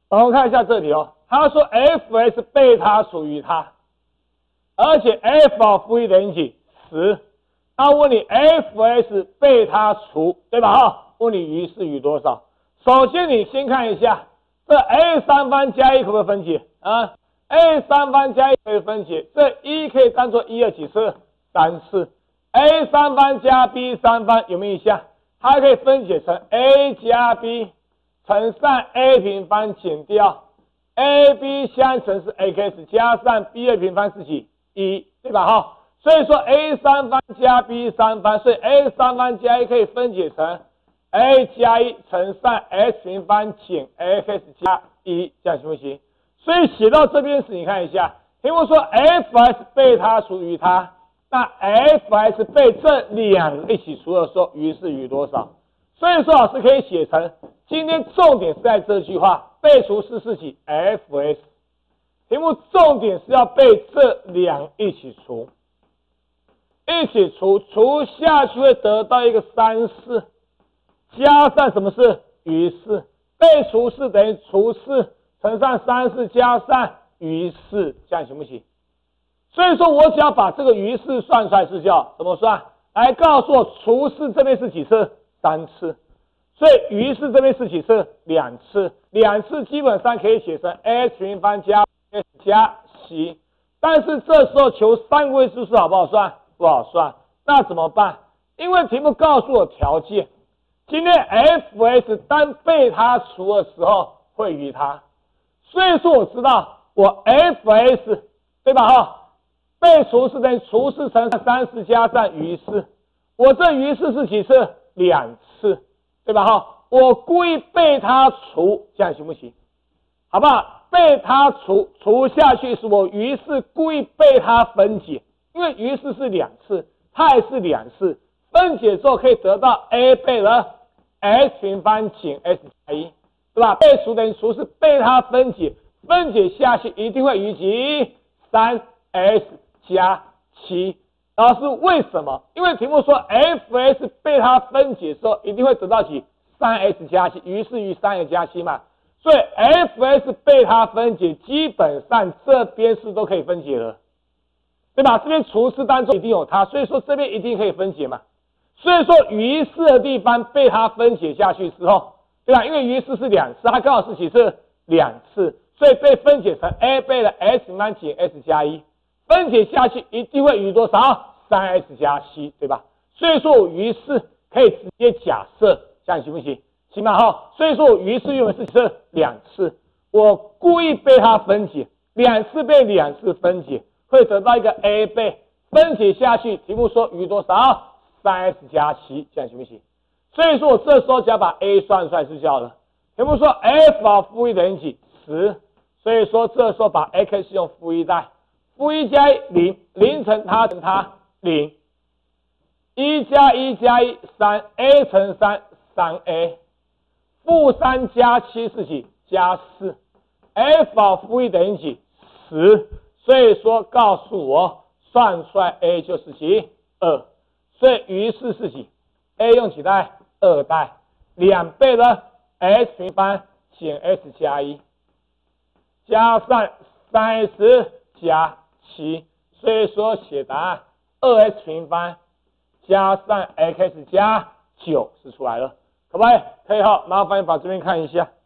我们看一下这题哦，他说 f(s) 贝塔属于它，而且 f((-1) 等于几？10。那问你 f(s) 被它除，对吧？哈，问你余是余多少？首先你先看一下，这 a 三方加1可不可以分解啊 ？a 三方加1可以分解，这1可以当做1的几次？3次。a 三方加 b 三方有没有印象？它可以分解成 a 加 b 乘上 a 平方减掉 ab 相乘是 x 加上 b 的平方是几？1，对吧？哈。所以说 a 三方加 b 三方，所以 a 三方加1可以分解成 a 加1乘上 x 平方减 x 加1，这样行不行？所以写到这边时，你看一下，题目说 f(s) 被它除于它，那 f(s) 被这两个一起除的时候，余是余多少？所以说老师可以写成，今天重点是在这句话，被除式是几 f(s)， 题目重点是要被这两一起除。一起除下去会得到一个34，加上什么式？余式。被除式等于除式乘上34加上余式，这样行不行？所以说我只要把这个余式算出来是叫怎么算？来告诉我除式这边是几次？3次。所以余式这边是几次？2次。2次基本上可以写成 x 平方加 x 加 c， 但是这时候求3位数好不好算？不好算，那怎么办？因为题目告诉我条件，今天 f(s) 当被它除的时候会余它，所以说我知道我 f(s) 对吧？哈，被除式等于除式乘上30加上余式，我这余式是几次？2次，对吧？哈，我故意被它除，这样行不行？好不好？被它除下去是我余式故意被它分解。因为余式是2次，它也是2次，分解之后可以得到 a 倍的 x 平方减 x 加1，对吧？被除等于除是被它分解，分解下去一定会余几 3x 加7。老师为什么？因为题目说 f(s) 被它分解的时候一定会得到几 3x 加7，余是余 3x 加7嘛，所以 f(s) 被它分解，基本上这边是都可以分解的。对吧？这边除式当中一定有它，所以说这边一定可以分解嘛。所以说余式的地方被它分解下去之后，对吧？因为余式是2次，它刚好是几次？2次，所以被分解成 a 倍的 x 平方减 x 加1，分解下去一定会余多少 ？3x 加7，对吧？所以说我余式可以直接假设，这样行不行？行吧？哈，所以说我余式用的是2次，我故意被它分解，2次被2次分解。会得到一个 a 倍，分解下去，题目说余多少 ？3x 加7，这样行不行？所以说我这时候只要把 a 算出来是就好了。题目说 f(-1) 等于几？10，所以说这时候把 x 用-1代，-1加1 0，0乘它乘它0，1加1加1 3，a 乘3 3a， -3加7是几？加4 ，f(-1) 等于几？10。所以说告诉我算出来 a 就是几2，所以余式是几 a 用几代2代，2倍的 x 平方减 x 加1加上 3x 加7，所以说写答案 2x 平方加上 x 加9是出来了，可不可以？可以哈，麻烦你把这边看一下。